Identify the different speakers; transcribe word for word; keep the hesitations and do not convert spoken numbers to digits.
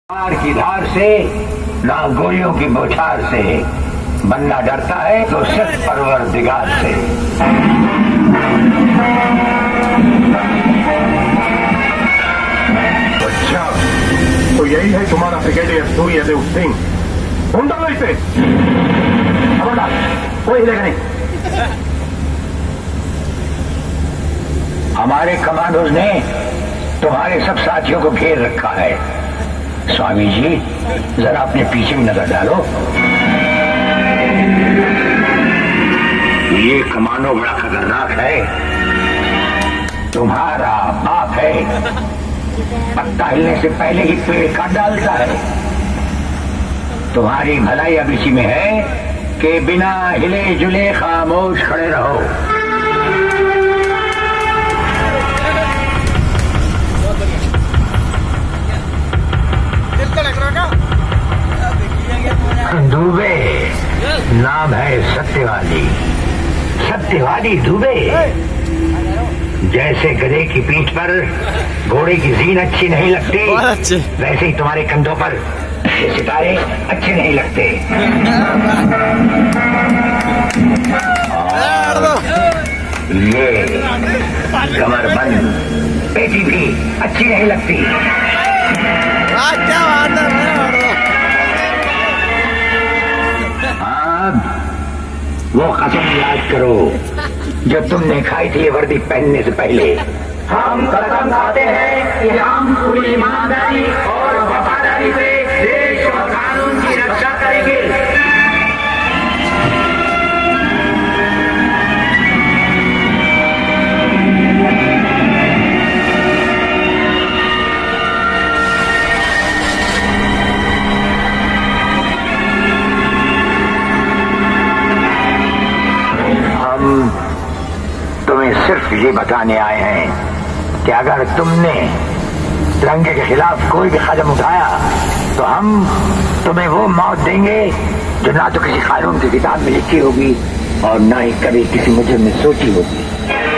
Speaker 1: धार की धार से ना गोलियों की बौछार से बनना डरता है तो सच परवरदिगार से।
Speaker 2: अच्छा तो यही है तुम्हारा ब्रिगेडियर सूर्यदेव सिंह। ढूंढो लो इसे। कोई हिलेगा नहीं।
Speaker 1: हमारे कमांडोज ने तुम्हारे सब साथियों को घेर रखा है। स्वामी जी जरा अपने पीछे में नजर डालो। ये कमांडो बड़ा खतरनाक है। तुम्हारा बाप है, पत्ता हिलने से पहले ही पेड़ काट डालता है। तुम्हारी भलाई अब इसी में है कि बिना हिले जुले खामोश खड़े रहो। दुबे नाम है सत्यवादी। सत्यवादी दुबे। जैसे गधे की पीठ पर घोड़े की जीन अच्छी नहीं लगती, वैसे ही तुम्हारे कंधों पर ये सितारे अच्छे नहीं लगते। ये कमरबंद पेटी भी अच्छी नहीं लगती। वो कसम याद करो जो तुमने खाई थी ये वर्दी पहनने से पहले। हम कसम खाते हैं कि हम पूरी ईमानदारी और वफादारी से देश और कानून की रक्षा करेंगे। तुम्हें सिर्फ ये बताने आए हैं कि अगर तुमने तिरंगे के खिलाफ कोई भी कदम उठाया तो हम तुम्हें वो मौत देंगे जो ना तो किसी कानून की किताब में लिखी होगी और ना ही कभी किसी मुजरिम ने सोची होगी।